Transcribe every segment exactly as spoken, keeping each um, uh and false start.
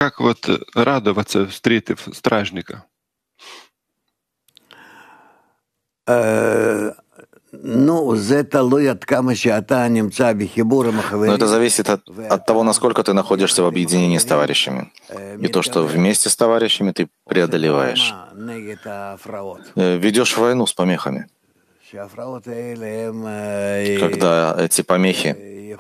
как вот радоваться, встретив стражника? Но это зависит от, от того, насколько ты находишься в объединении с товарищами. И то, что вместе с товарищами ты преодолеваешь. Ведешь войну с помехами. Когда эти помехи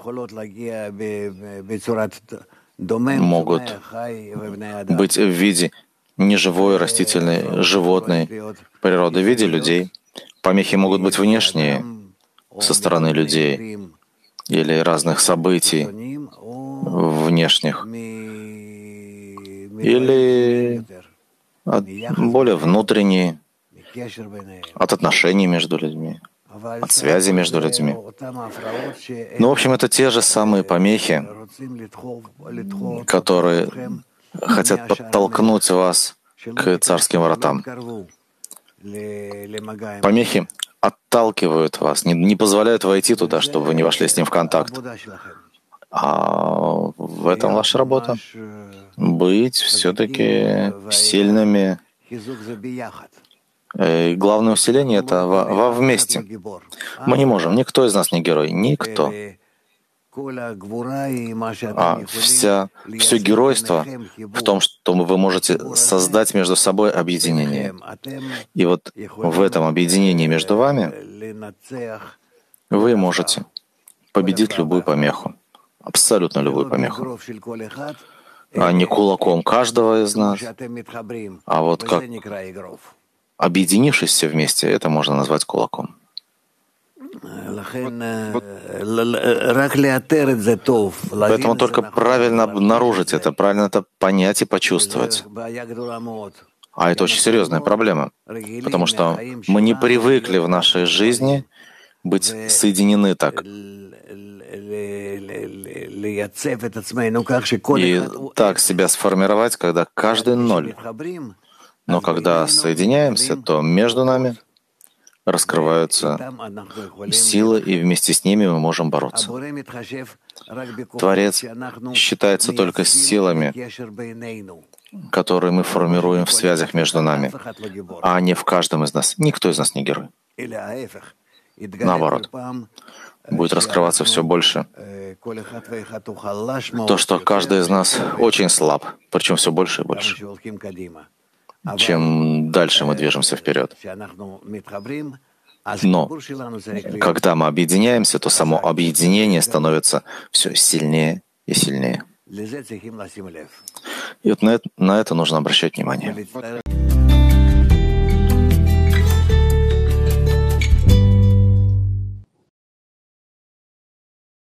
могут быть в виде неживой, растительной, животной природы, в виде людей. Помехи могут быть внешние, со стороны людей, или разных событий внешних, или более внутренние, от отношений между людьми, от связи между людьми. Ну, в общем, это те же самые помехи, которые хотят подтолкнуть вас к царским вратам. Помехи отталкивают вас, не, не позволяют войти туда, чтобы вы не вошли с ним в контакт. А в этом ваша работа. Быть все-таки сильными. И главное усиление — это во, во вместе. Мы не можем, никто из нас не герой, никто. А вся, все геройство в том, что вы можете создать между собой объединение. И вот в этом объединении между вами вы можете победить любую помеху, абсолютно любую помеху. А не кулаком каждого из нас, а вот как объединившись все вместе, это можно назвать кулаком. Поэтому только правильно обнаружить это, правильно это понять и почувствовать. А это очень серьезная проблема, потому что мы не привыкли в нашей жизни быть соединены так. И так себя сформировать, когда каждый ноль. Но когда соединяемся, то между нами раскрываются силы, и вместе с ними мы можем бороться. Творец считается только силами, которые мы формируем в связях между нами, а не в каждом из нас. Никто из нас не герой. Наоборот, будет раскрываться все больше то, что каждый из нас очень слаб, причем все больше и больше. Чем дальше мы движемся вперед. Но когда мы объединяемся, то само объединение становится все сильнее и сильнее. И вот на это, на это нужно обращать внимание.